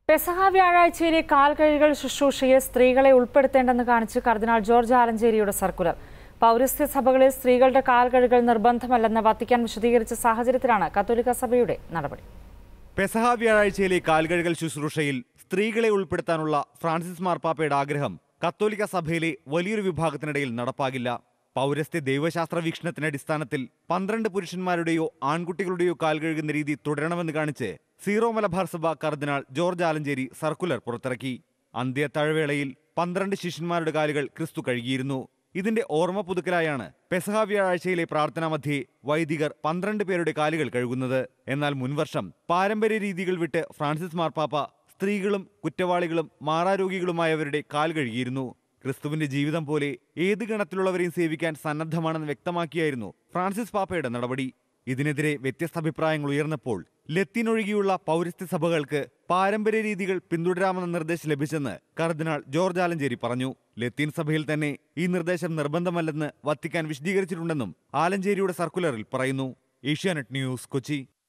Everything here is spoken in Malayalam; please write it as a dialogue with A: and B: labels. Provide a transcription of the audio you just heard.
A: പെസഹ വ്യാഴാഴ്ചയിലെ കാൽകഴുകൽ ശുശ്രൂഷയിൽ സ്ത്രീകളെ ഉൾപ്പെടുത്തേണ്ടെന്ന് കാണിച്ച് കർദിനാൾ ജോർജ് ആലഞ്ചേരിയുടെ സർക്കുലർ. പൗരസ്ത്യ സഭകളിൽ സ്ത്രീകളുടെ കാൽകഴുകൽ നിർബന്ധമല്ലെന്ന് വത്തിക്കാൻ വിശദീകരിച്ച സാഹചര്യത്തിലാണ് കത്തോലിക്ക സഭയുടെ നടപടി.
B: പെസഹ വ്യാഴാഴ്ചയിലെ കാൽകഴുകൽ ശുശ്രൂഷയിൽ സ്ത്രീകളെ ഉൾപ്പെടുത്താനുള്ള ഫ്രാൻസിസ് മാർപ്പാപ്പയുടെ ആഗ്രഹം കത്തോലിക്ക സഭയിലെ വലിയൊരു വിഭാഗത്തിനിടയിൽ നടപ്പാകില്ല. പൗരസ്ത്യ ദൈവശാസ്ത്ര വീക്ഷണത്തിന്റെ അടിസ്ഥാനത്തിൽ 12 പുരുഷന്മാരുടെയോ ആൺകുട്ടികളുടെയോ കാൽ കഴുകുന്ന രീതി തുടരണമെന്ന് കാണിച്ച് സീറോ മലബാർ സഭ കർദിനാൾ ജോർജ് ആലഞ്ചേരി സർക്കുലർ പുറത്തിറക്കി. അന്ത്യത്താഴ്വേളയിൽ 12 ശിഷ്യന്മാരുടെ കാലുകൾ ക്രിസ്തു കഴുകിയിരുന്നു. ഇതിന്റെ ഓർമ്മ പുതുക്കലായാണ് പെസഹ വ്യാഴാഴ്ചയിലെ പ്രാർത്ഥനാ മധ്യേ വൈദികർ 12 പേരുടെ കാലുകൾ കഴുകുന്നത്. എന്നാൽ മുൻവർഷം പാരമ്പര്യ രീതികൾ വിട്ട് ഫ്രാൻസിസ് മാർപ്പാപ്പ സ്ത്രീകളും കുറ്റവാളികളും മാറാരോഗികളുമായവരുടെ കാൽ കഴുകിയിരുന്നു. ക്രിസ്തുവിന്റെ ജീവിതം പോലെ ഏത് ഗണത്തിലുള്ളവരെയും സേവിക്കാൻ സന്നദ്ധമാണെന്ന് വ്യക്തമാക്കിയായിരുന്നു ഫ്രാൻസിസ് പാപ്പയുടെ നടപടി. ഇതിനെതിരെ വ്യത്യസ്ത അഭിപ്രായങ്ങൾ ഉയർന്നപ്പോൾ ലത്തീൻ ഒഴികെയുള്ള പൗരസ്ത്യ സഭകൾക്ക് പാരമ്പര്യ രീതികൾ പിന്തുടരാമെന്ന നിർദ്ദേശം ലഭിച്ചെന്ന് കർദിനാൾ ജോർജ് ആലഞ്ചേരി പറഞ്ഞു. ലത്തീൻ സഭയിൽ തന്നെ ഈ നിർദ്ദേശം നിർബന്ധമല്ലെന്ന് വത്തിക്കാൻ വിശദീകരിച്ചിട്ടുണ്ടെന്നും ആലഞ്ചേരിയുടെ സർക്കുലറിൽ പറയുന്നു. ഏഷ്യാനെറ്റ് ന്യൂസ്, കൊച്ചി.